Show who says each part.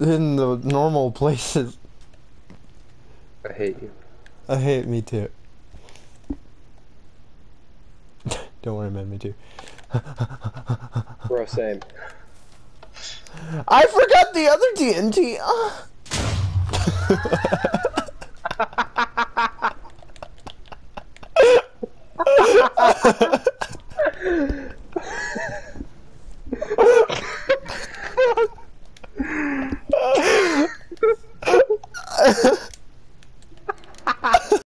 Speaker 1: in the normal places.
Speaker 2: I hate you.
Speaker 1: I hate me too. Don't worry, man, me too.
Speaker 2: Bro, same.
Speaker 1: I forgot the other TNT.